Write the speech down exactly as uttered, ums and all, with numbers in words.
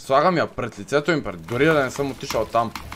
Слагам я пред лицето им, пред, дори да не съм отишъл там.